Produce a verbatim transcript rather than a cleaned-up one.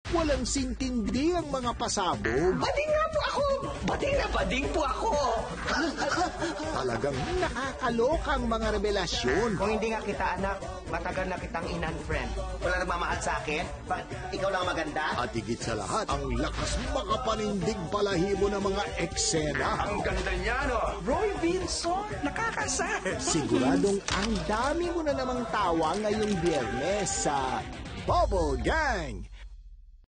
Walang sintindi ang mga pasabog. Bading nga po ako! Bading na bading po ako! Talagang nakakalokang mga revelasyon. Kung hindi nga kita anak, matagal na kitang in-unfriend. Wala nagmamahal sa akin? Bakit ikaw lang maganda? At higit sa lahat, ang lakas makapanindig balahibo ng mga eksena. Ang ganda niya, no? Roy Vinson, nakakasal. Siguradong ang dami mo na namang tawa ngayong Biyernes sa Bubble Gang